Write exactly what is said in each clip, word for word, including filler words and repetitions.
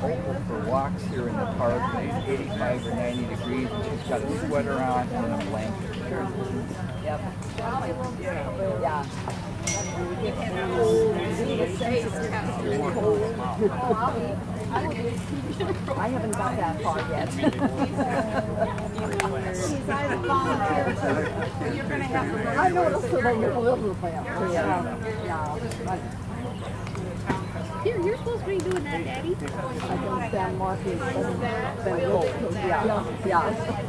Opal for walks here in the park. And it's eighty-five or ninety degrees, and she's got a sweater on and a blanket. Yep. Yeah. I haven't got that far yet. I noticed that I get a little bit. Yeah. Yeah. Here, you're supposed to be doing that, Daddy. I can stand marking. Yeah. Yeah.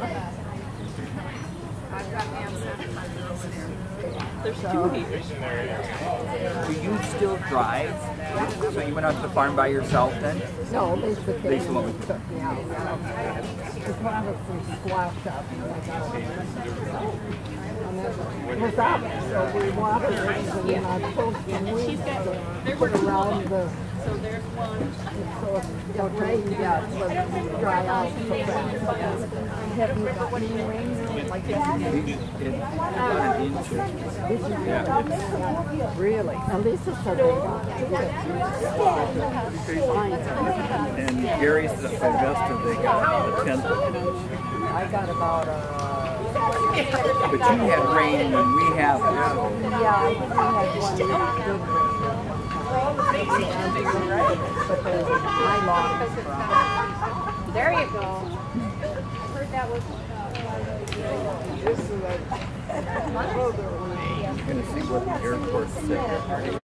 I've got hand sanitizer over there. There's two heaters. Do you still drive? So you went out to the farm by yourself then? No, they took They slowly took me out. The product was splashed up. And it was up, so we watered it, and then I pulled some weeds to put around the... So there's one. So it rained, yeah, so it would dry out so fast. Have you got any rain like that? Yeah. Really? And this is so big. And Gary's the Sylvester, they got about a tenth of an inch. I got about a... But you had rain when we have it. So. Yeah, I think we had one really good rain. But the nylon is from... There you go. I heard that was... This is a... I'm going to see what the airport secretary